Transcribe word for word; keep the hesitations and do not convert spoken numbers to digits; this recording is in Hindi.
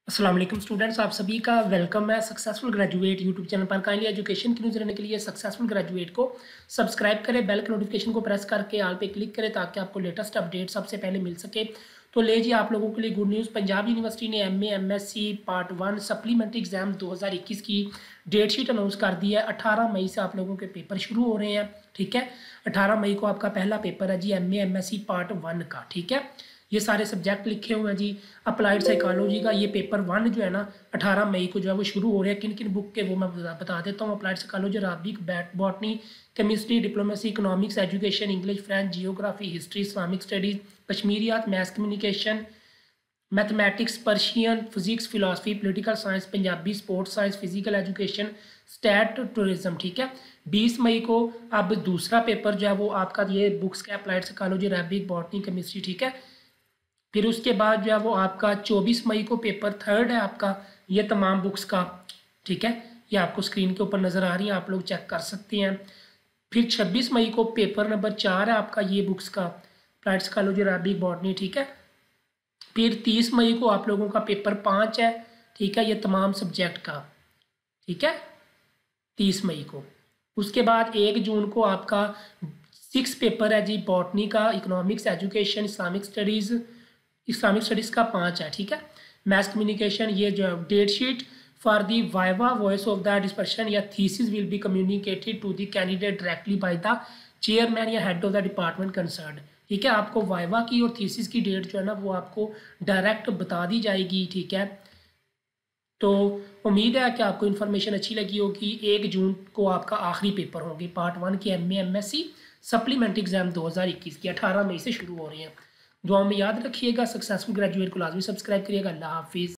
अस्सलाम वालेकुम स्टूडेंट्स, आप सभी का वेलकम है सक्सेसफुल ग्रेजुएट यूट्यूब चैनल पर। काइंडली एजुकेशन की न्यूज़ रहने के लिए सक्सेसफुल ग्रेजुएट को सब्सक्राइब करें, बेल के नोटिफिकेशन को प्रेस करके आल पे क्लिक करें ताकि आपको लेटेस्ट अपडेट सबसे पहले मिल सके। तो ले जी आप लोगों के लिए गुड न्यूज़, पंजाब यूनिवर्सिटी ने M A M S C part one supplementary exam दो हज़ार इक्कीस की डेट शीट अनाउंस कर दी है। अठारह मई से आप लोगों के पेपर शुरू हो रहे हैं। ठीक है, अठारह मई को आपका पहला पेपर है जी M A M S C part one का। ठीक है, ये सारे सब्जेक्ट लिखे हुए हैं जी। अप्लाइड साइकोलॉजी का ये पेपर वन जो है ना अठारह मई को जो है वो शुरू हो रहे हैं। किन किन बुक के वो मैं बता, बता देता हूँ। Applied psychology, Arabic, botany, chemistry, diplomacy, economics, education, English, French, geography, history, Islamic studies, Kashmiriyat, math communication, mathematics, Persian, physics, philosophy, political science, Punjabi, sports science, physical education, stat, tourism. ठीक है, बीस मई को अब दूसरा पेपर जो है वो आपका ये बुक्स का applied psychology, Arabic, botany, chemistry. ठीक है, फिर उसके बाद जो है वो आपका चौबीस मई को पेपर थर्ड है आपका ये तमाम बुक्स का। ठीक है, ये आपको स्क्रीन के ऊपर नज़र आ रही है, आप लोग चेक कर सकते हैं। फिर छब्बीस मई को पेपर नंबर चार है आपका ये बुक्स का, अप्लाइड साइकोलॉजी, अरबिक, बॉटनी। ठीक है, फिर तीस मई को आप लोगों का पेपर पाँच है। ठीक है, ये तमाम सब्जेक्ट का। ठीक है, तीस मई को। उसके बाद एक जून को आपका सिक्स पेपर है जी बॉटनी का, economics, education, Islamic studies, Islamic studies का पाँच है। ठीक है, मैथ कम्युनिकेशन। ये जो date sheet for the viva voce of the discussion या thesis will be communicated to the candidate directly by the chairman या head of the department concern. ठीक है, आपको वाइवा की और थीसिस की डेट जो है ना वो आपको डायरेक्ट बता दी जाएगी। ठीक है, तो उम्मीद है कि आपको इन्फॉर्मेशन अच्छी लगी होगी। एक जून को आपका आखिरी पेपर होंगे पार्ट वन की M A M S C supplementary exam दो हज़ार इक्कीस की, अठारह मई से शुरू हो रही हैं। दुआ में याद रखिएगा। सक्सेसफुल ग्रेजुएट को लाजमी सब्सक्राइब करिएगा। अल्लाह हाफिज़।